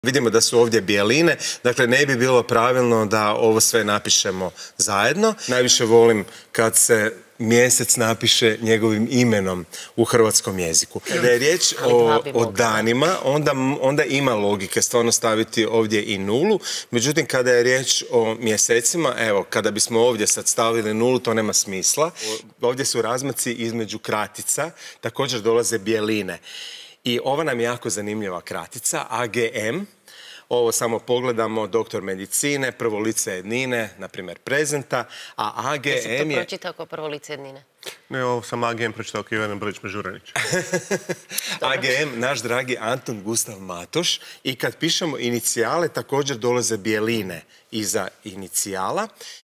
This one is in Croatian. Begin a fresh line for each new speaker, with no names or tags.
Vidimo da su ovdje bijeline, dakle ne bi bilo pravilno da ovo sve napišemo zajedno. Najviše volim kad se mjesec napiše njegovim imenom u hrvatskom jeziku. Kada je riječ o danima, onda ima logike stvarno staviti ovdje i nulu. Međutim, kada je riječ o mjesecima, evo, kada bismo ovdje sad stavili nulu, to nema smisla. Ovdje su razmaci između kratica, također dolaze bijeline. I ova nam je jako zanimljiva kratica, AGM. Ovo samo pogledamo, doktor medicine, prvo lice jednine, na primjer prezenta, a AGM je...
Jesi to pročitao kao prvo lice jednine?
Ne, ovo sam AGM pročitao kao Ivana Brlić-Mežuranić.
AGM, naš dragi Anton Gustav Matoš. I kad pišemo inicijale, također dolaze bijeline iza inicijala.